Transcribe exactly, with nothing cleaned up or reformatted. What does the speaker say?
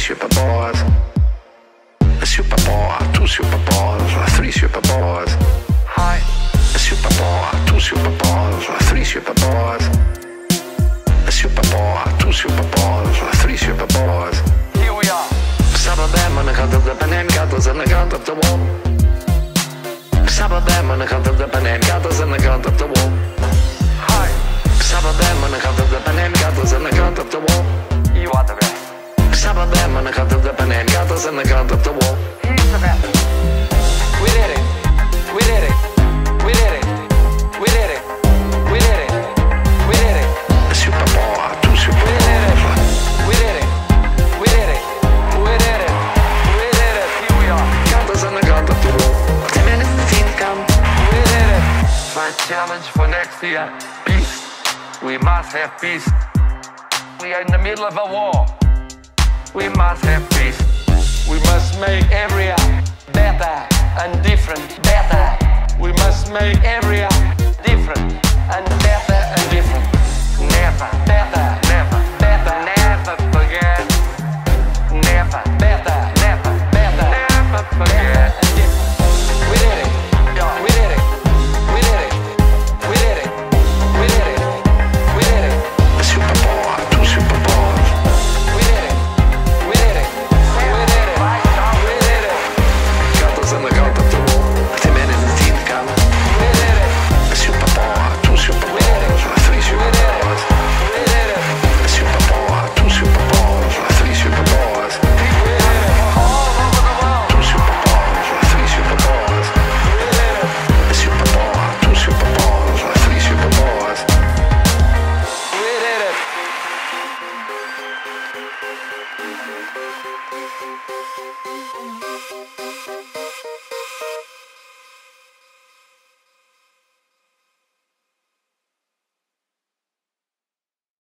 superpowers. A superpower, two superpowers, three superpowers. Hi. A superpower, two superpowers, three superpowers. A superpower, two superpowers, three superpowers. Here we are. Some of them on account of the banana gathers on account of the wall. Some of them on account of the banana gathers on account of the wall. Hi. Some of them on account of the banana gathers on account of the wall. You are the best. Some of them on account of the banana gathers on account of the wall. He's the best. We did it. We did it. We did it. We did it. We did it. We did it. A superpower, two superpowers. We did it. We did it. We did it. We did it. Here we are. Gathers on account of the wall. Ten minutes to come. We did it. My challenge for next year. Peace. We must have peace. We are in the middle of a war. We must have peace. We must make area better and different. Better. We must make area different and better and different. Never, better, never, better, never forget. Never, better, never, better, never forget. And different. We did it. We did it. We did it. We did it. We did it. We did it. A superpower, two superpowers. We did it. We did it. We did it. We did it. Gathers on the count of the wall. Ten minutes in team come. We did it. A superpower, two superpowers, three superpowers. We did it. A superpower, two superpowers, three superpowers. We did it. All over the world. Two superpowers, three superpowers. We did it. A superpower, two superpowers, three superpowers. We did it.